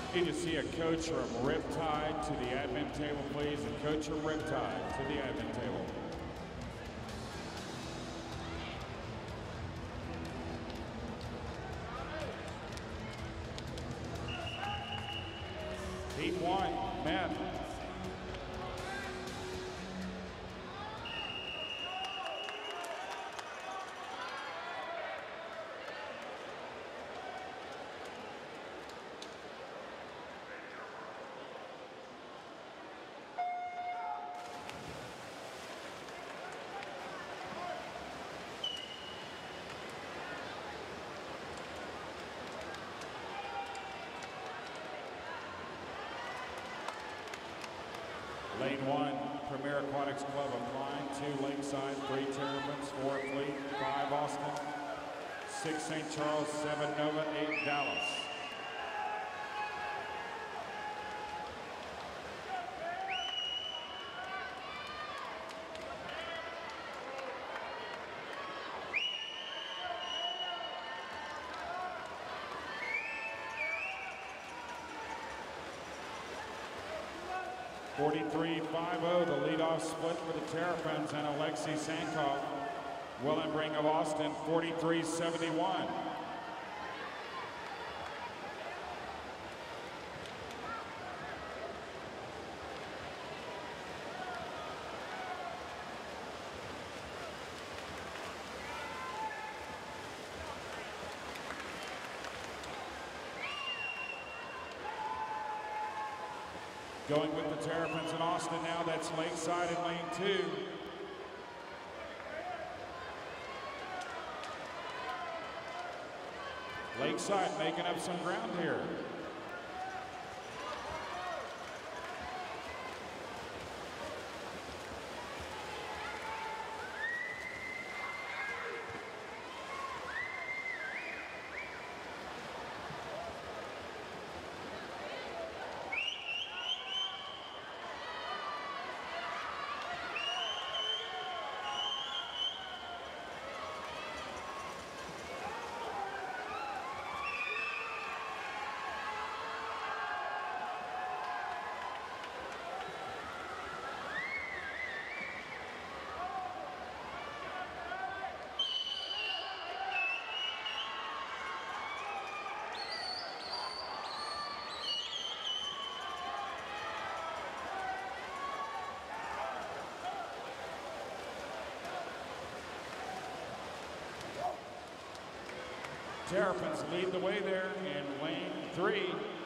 Need to see a coach or a riptide to the admin table, please. A coach or riptide to the admin table. Heat 1, men. Lane 1, Premier Aquatics Club of Klein, 2 Lakeside, 3 Terrapins, 4 Fleet, 5 Austin, 6 St. Charles, 7 Nova, 8 Dallas. (43-50), the leadoff split for the Terrapins and Alexei Sankov. Willenbring of Austin, 43-71. Going with the Terrapins in Austin now, that's Lakeside in lane 2. Lakeside making up some ground here. Terrapins lead the way there in lane 3.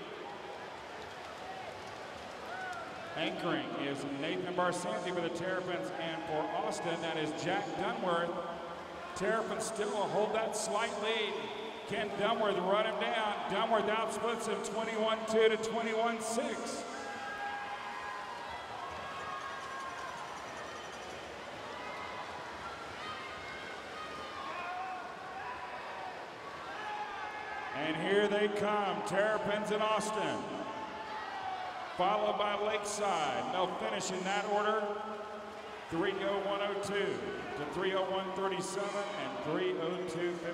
Anchoring is Nathan Barsanti for the Terrapins, and for Austin, that is Jack Dunworth. Terrapins still will hold that slight lead. Can Dunworth run him down? Dunworth outsplits him 21-2 to 21-6. And here they come, Terrapins in Austin, followed by Lakeside. They'll finish in that order, 3:01:02 to 3:01:37 and 3:02:50.